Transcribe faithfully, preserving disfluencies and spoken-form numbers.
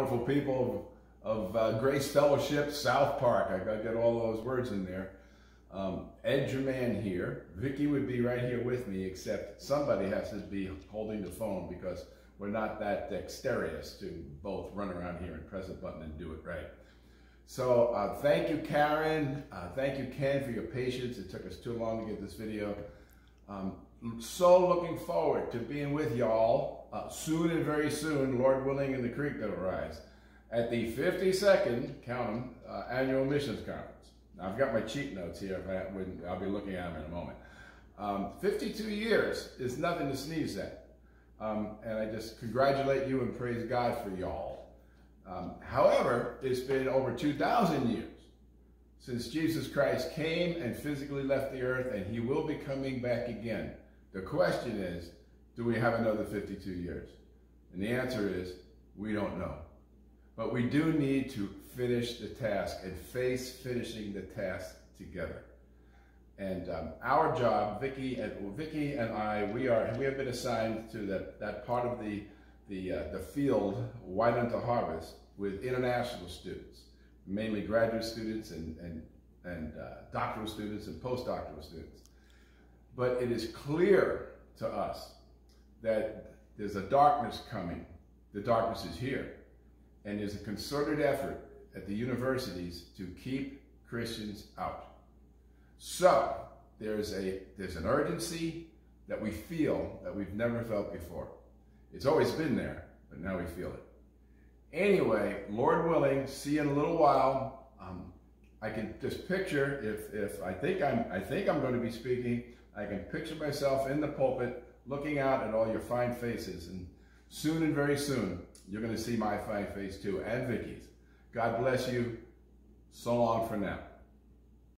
wonderful people of, of uh, Grace Fellowship, South Park. I got to get all those words in there. Um, Ed Germann here. Vicki would be right here with me, except somebody has to be holding the phone because we're not that dexterous to both run around here and press a button and do it right. So uh, thank you, Karen. Uh, thank you, Ken, for your patience. It took us too long to get this video. Um, so looking forward to being with y'all uh, soon and very soon, Lord willing, and the creek that'll rise, at the fifty-second, count them, uh, annual missions conference. Now, I've got my cheat notes here. If I wouldn't, I'll be looking at them in a moment. Um, fifty-two years is nothing to sneeze at. Um, and I just congratulate you and praise God for y'all. Um, however, it's been over two thousand years since Jesus Christ came and physically left the earth, and he will be coming back again. The question is, do we have another fifty-two years? And the answer is, we don't know. But we do need to finish the task and face finishing the task together. And um, our job, Vicki and well, Vicki and I, we are we have been assigned to that that part of the the uh, the field, White Unto Harvest, with international students, mainly graduate students and and and uh, doctoral students and postdoctoral students. But it is clear to us that there's a darkness coming. The darkness is here, and there's a concerted effort at the universities to keep Christians out. So there's a there's an urgency that we feel that we've never felt before. It's always been there, but now we feel it. Anyway, Lord willing, see you in a little while. Um, I can just picture if if I think I'm I think I'm going to be speaking. I can picture myself in the pulpit, looking out at all your fine faces, and soon and very soon you're going to see my fine face too, and Vicki's. God bless you. So long for now.